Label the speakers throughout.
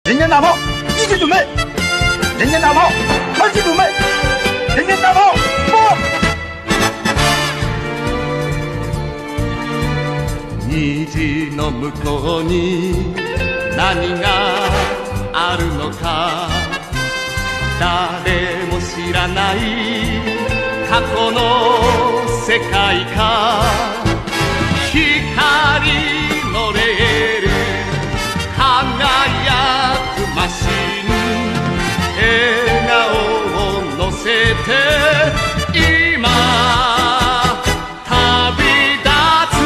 Speaker 1: 人间大炮一起准备，人间大炮开始准备，人间大炮放。
Speaker 2: 虹の向こうに何があるのか、誰も知らない過去の世界か、光のレール輝くマシン、笑顔を乗せて今旅立つ。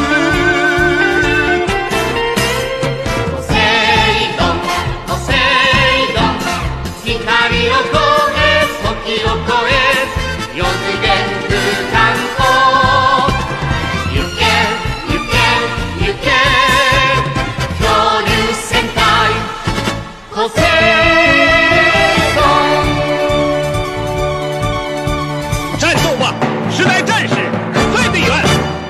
Speaker 2: ポセイドンポセイドン、光を越え時を越え四次元空間を行け行け行け、恐竜戦隊ポセイドン。
Speaker 1: 战斗吧，时代战士，飞得远。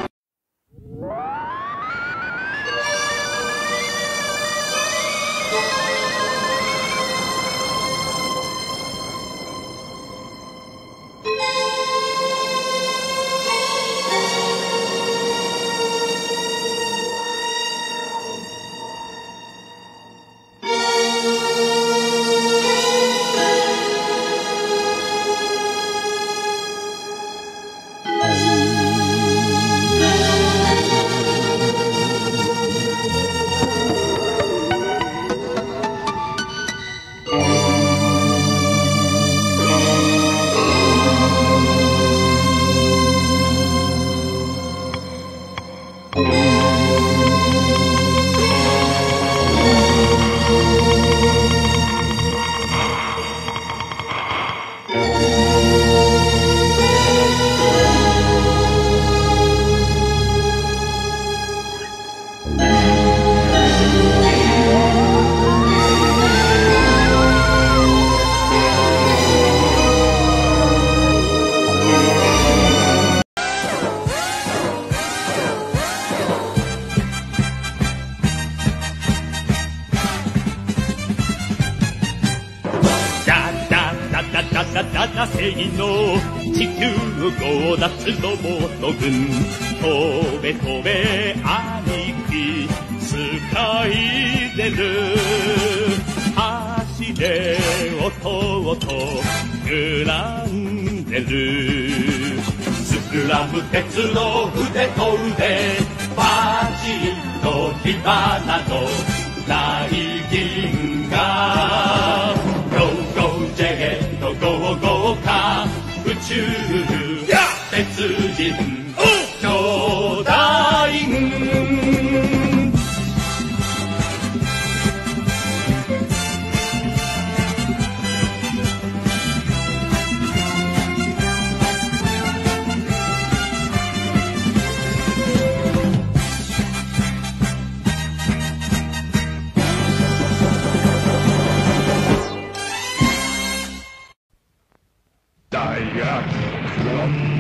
Speaker 2: 正義の地球強奪ロボット軍、飛べ飛べ兄貴使い出る、走れ弟グランデル、スクラム鉄の腕と腕、バチンと火花の大銀河、ゴーゴージェゲットゴーゴーか宇宙鉄人兄弟軍。
Speaker 1: ダイヤクロン。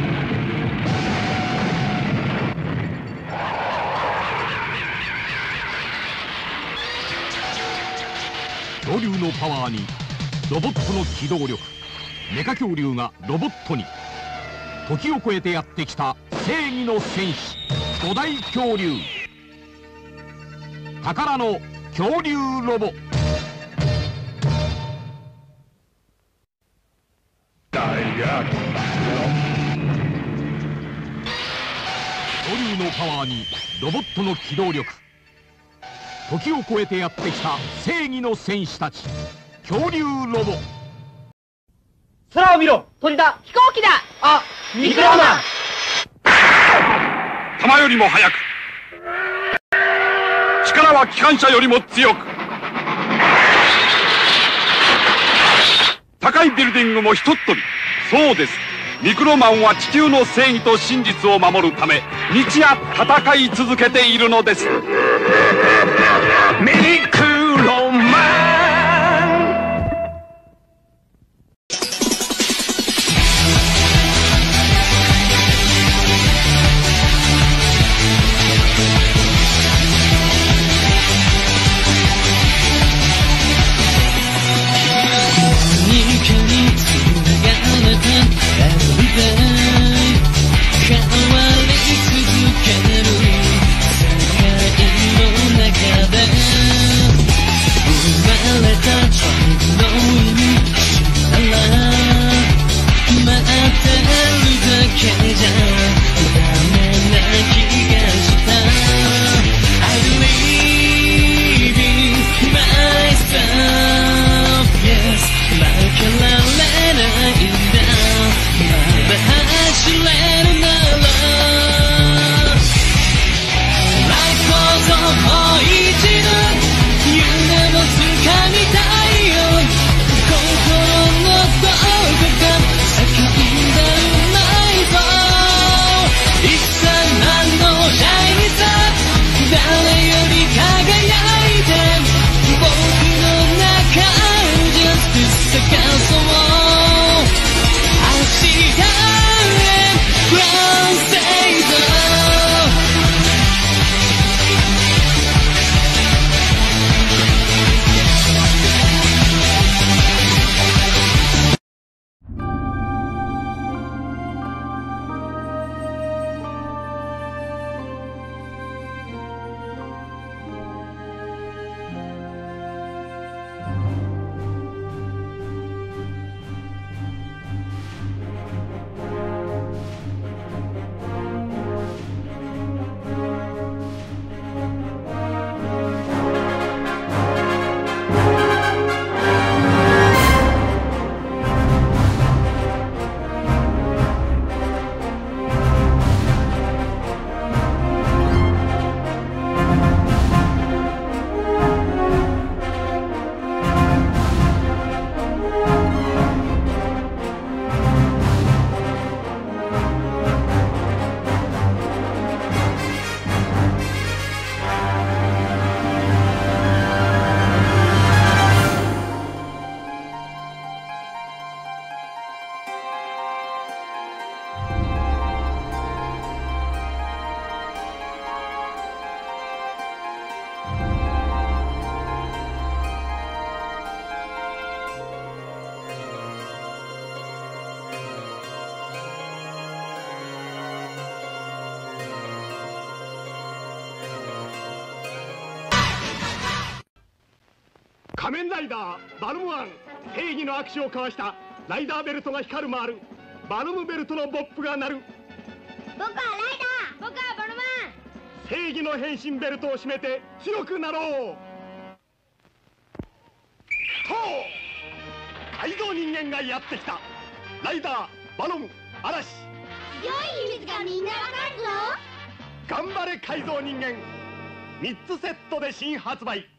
Speaker 3: 恐竜のパワーにロボットの機動力、メカ恐竜がロボットに、時を超えてやってきた正義の戦士五大恐竜、宝の恐竜ロボ。
Speaker 1: ダイヤクロン。
Speaker 3: 恐竜のパワーにロボットの機動力、時を超えてやってきた正義の戦士たち恐竜ロボ。
Speaker 4: 空を見ろ、鳥だ、飛行機だ。あ、ミクローマン。
Speaker 5: 弾よりも速く、力は機関車よりも強く、高いビルディングもひとっ飛び。そうです、ミクロマンは地球の正義と真実を守るため日夜戦い続けているのです。
Speaker 1: ミクロマン。
Speaker 6: れたチョイスの意味知ったら待ってるだけじゃダメな気がした。 I believe in myself yes 負けられないんだまだ走れるなら Life goes on もう一度夢を掴みたいよ心のどこか叫んでうまいぞ一切何のシャイニーさ誰より輝いて僕の中 Just 探そう明日へ Ground State
Speaker 3: 仮面ライダーバルムワン正義の握手を交わしたライダーベルトが光る回るバルムベルトのボップが鳴る。
Speaker 7: 僕はライダー、僕はバルマン。
Speaker 3: 正義の変身ベルトを締めて強くなろう。と改造人間がやってきた。ライダーバロム嵐
Speaker 7: 強い秘密がみんなわかるぞ。
Speaker 3: 頑張れ改造人間3つセットで新発売。